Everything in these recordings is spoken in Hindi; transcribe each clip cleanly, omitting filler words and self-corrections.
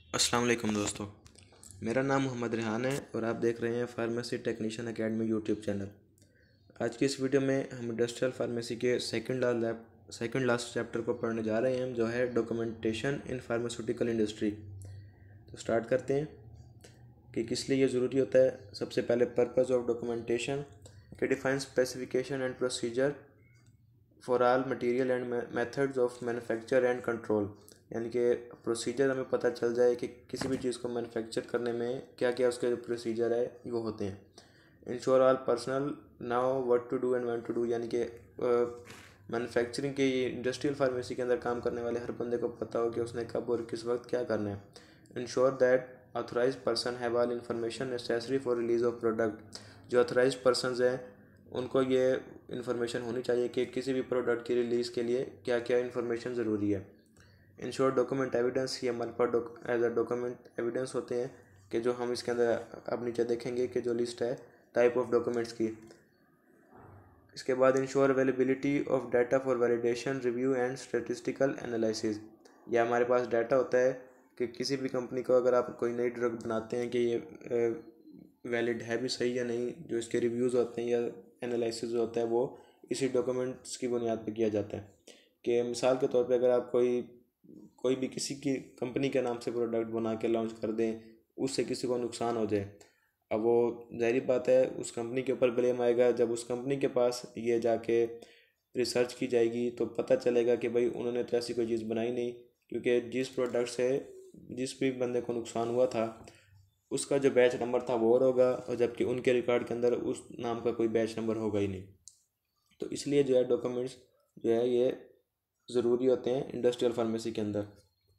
अस्सलाम वालेकुम दोस्तों। मेरा नाम मोहम्मद रेहान है और आप देख रहे हैं pharmacy technician academy YouTube channel. आज की इस वीडियो में हम इंडस्ट्रियल फार्मेसी के सेकंड लास्ट चैप्टर को पढ़ने जा रहे हैं, जो है डॉक्यूमेंटेशन इन फार्मास्यूटिकल इंडस्ट्री। तो स्टार्ट करते हैं कि किस लिए ये ज़रूरी होता है। सबसे पहले पर्पज़ ऑफ डॉक्यूमेंटेशन के define specification and procedure for all material and methods of manufacture and control, यानी कि प्रोसीजर हमें पता चल जाए कि किसी भी चीज़ को मैन्युफैक्चर करने में क्या क्या उसके जो प्रोसीजर है वो होते हैं। Ensure all personal now what to do and when to do, यानी कि मैन्युफैक्चरिंग के इंडस्ट्रियल फार्मेसी के अंदर काम करने वाले हर बंदे को पता हो कि उसने कब और किस वक्त क्या करना है। Ensure that authorize person have all information necessary for release of product, जो ऑथोराइज पर्सनस हैं उनको ये इन्फॉर्मेशन होनी चाहिए कि किसी भी प्रोडक्ट की रिलीज़ के लिए क्या क्या इन्फॉर्मेशन ज़रूरी है। इंश्योर डॉक्यूमेंट एविडेंस, ये हमारे पास एज अ डॉक्यूमेंट एविडेंस होते हैं कि जो हम इसके अंदर अब नीचे देखेंगे कि जो लिस्ट है टाइप ऑफ डॉक्यूमेंट्स की। इसके बाद ensure availability of data for validation review and statistical analysis, यह हमारे पास डाटा होता है कि किसी भी कंपनी को अगर आप कोई नई ड्रग बनाते हैं कि ये वैलिड है भी सही या नहीं, जो इसके रिव्यूज़ होते हैं या एनालिसिस जो होता है वो इसी डॉक्यूमेंट्स की बुनियाद पर किया जाता है। कि मिसाल के तौर पे अगर आप कोई भी किसी की कंपनी के नाम से प्रोडक्ट बना के लॉन्च कर दें, उससे किसी को नुकसान हो जाए, अब वो ज़ाहिर बात है उस कंपनी के ऊपर ब्लेम आएगा। जब उस कंपनी के पास ये जाके रिसर्च की जाएगी तो पता चलेगा कि भाई उन्होंने तो ऐसी कोई चीज़ बनाई नहीं, क्योंकि जिस प्रोडक्ट से जिस भी बंदे को नुकसान हुआ था उसका जो बैच नंबर था वो और होगा, और जबकि उनके रिकॉर्ड के अंदर उस नाम का कोई बैच नंबर होगा ही नहीं। तो इसलिए जो है डॉक्यूमेंट्स जो है ये ज़रूरी होते हैं इंडस्ट्रियल फार्मेसी के अंदर।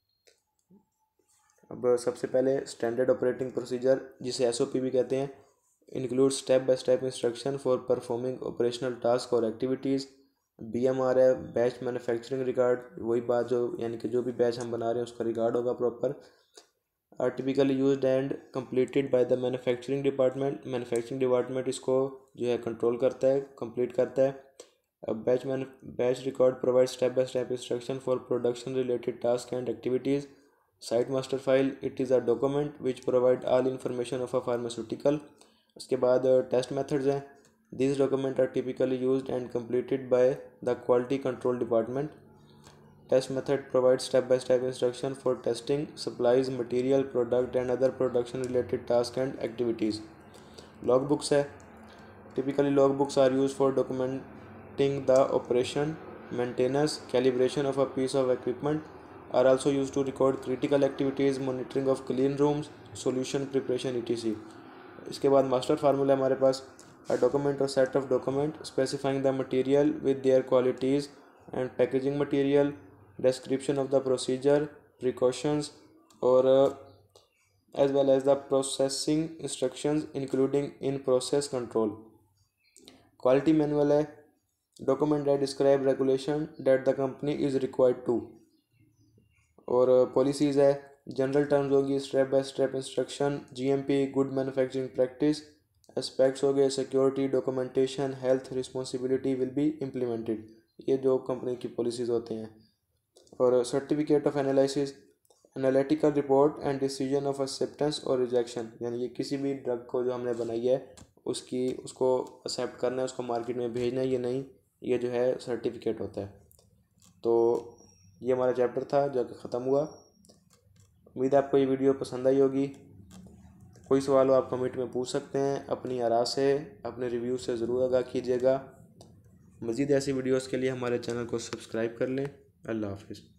अब सबसे पहले स्टैंडर्ड ऑपरेटिंग प्रोसीजर, जिसे एसओपी भी कहते हैं, include step by step instruction for performing operational task और एक्टिविटीज़। बीएमआर है बैच मैन्युफैक्चरिंग रिकॉर्ड, वही बात जो यानी कि जो भी बैच हम बना रहे हैं उसका रिकॉर्ड होगा proper. Are typically used and completed by the manufacturing department, manufacturing department इसको जो है कंट्रोल करता है, कंप्लीट करता है। Batch record provide step by step instruction for production related task and activities. Site master file, it is a document which provide all information of a pharmaceutical. उसके बाद टेस्ट मेथड्स हैं। This document are typically used and completed by the quality control department. Test method provides step-by-step instruction for testing supplies, material, product and other production related tasks and activities. Logbooks है, typically logbooks are used for documenting the operation, maintenance, calibration of a piece of equipment, are also used to record critical activities, monitoring of clean rooms, solution preparation etc. इसके बाद मास्टर फार्मूला हमारे पास, a document or set of document specifying the material with their qualities and packaging material, description of the procedure, precautions, or as well as the processing instructions including in process control. Quality manual है, document that describe regulation that the company is required to, और पॉलिसीज़ है, जनरल टर्म्स होगी, step by step instruction, GMP good manufacturing practice, aspects हो गए, security, documentation, health, responsibility will be implemented, ये जो कंपनी की पॉलिसीज़ होते हैं। और certificate of analysis, analytical report and decision of acceptance और रिजेक्शन, यानी कि किसी भी ड्रग को जो हमने बनाई है उसको एक्सेप्ट करना है, उसको मार्केट में भेजना है या नहीं, ये जो है सर्टिफिकेट होता है। तो ये हमारा चैप्टर था जो कि ख़त्म हुआ। उम्मीद है आपको ये वीडियो पसंद आई होगी। कोई सवाल हो आप कमेंट में पूछ सकते हैं, अपनी आरा से अपने रिव्यू से ज़रूर आगाह कीजिएगा। मज़ीद ऐसी वीडियोस के लिए हमारे चैनल को सब्सक्राइब कर लें। अल्लाह हाफ़िज़।